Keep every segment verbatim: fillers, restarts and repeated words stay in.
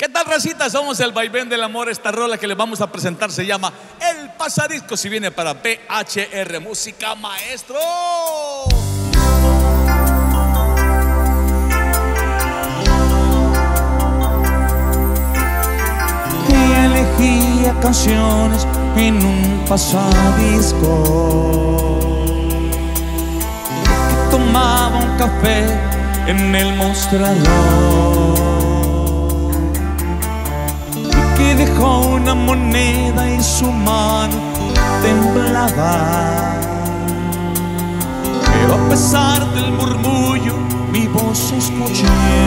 ¿Qué tal, racita? Somos el Vaivén del Amor. Esta rola que les vamos a presentar se llama El Pasadisco. Si viene para P H R Música, maestro. Y elegía canciones en un pasadisco, que tomaba un café en el mostrador, que dejó una moneda y su mano temblaba. Pero a pesar del murmullo, mi voz escuché.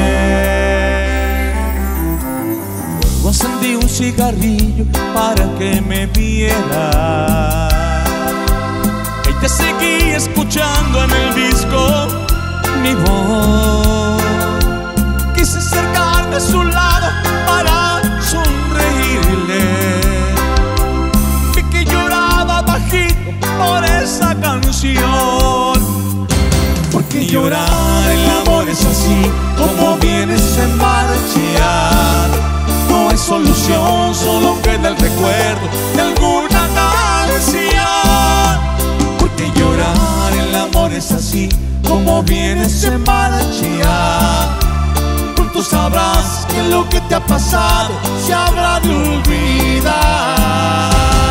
Luego encendí un cigarrillo para que me viera. Ella seguía escuchando en el disco mi voz. Quise acercarme a su lado para sonreírle. Vi que lloraba bajito por esa canción. Porque llorar el amor es así, como vienes en marcha. No hay solución, solo queda el recuerdo de alguna canción. Porque llorar el amor es así, como vienes en marcha. Tú sabrás que lo que te ha pasado se habrá de olvidar.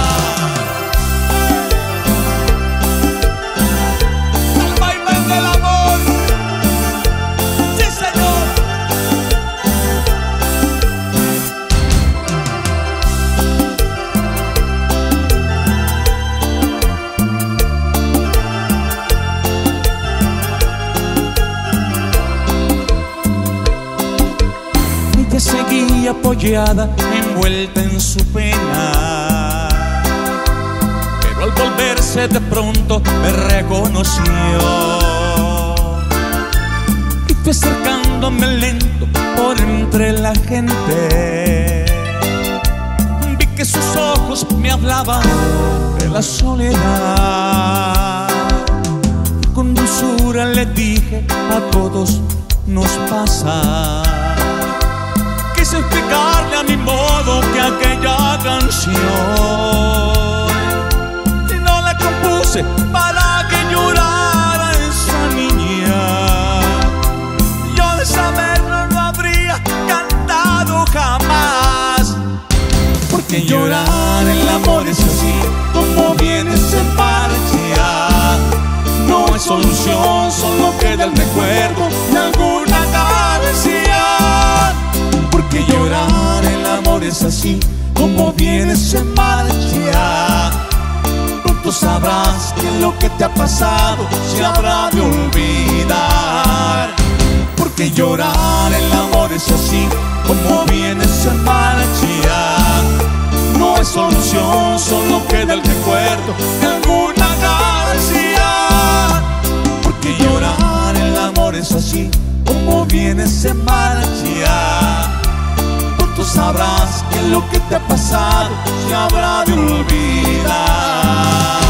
El Vaivén del Amor. Sí, señor. Ella seguía apoyada, envuelta en su pena, pero al volverse de pronto me reconoció. Y fue acercándome lento por entre la gente. Vi que sus ojos me hablaban de la soledad. Y con dulzura le dije: a todos nos pasa. Quise explicarle a mi modo que aquella canción no la compuse para que llorara esa niña. Yo de saberlo no habría cantado jamás. Porque llorar el amor es así, como vienes en marcha. No hay solución, solo queda el recuerdo de alguna canción. Porque llorar el amor es así, como vienes en marcha. Pronto sabrás que lo que te ha pasado se habrá de olvidar. Porque llorar el amor es así, como vienes en marcha. No hay solución, solo queda el recuerdo de alguna canción. Porque llorar el amor es así, como vienes en marcha. Tú sabrás que lo que te ha pasado se habrá de olvidar.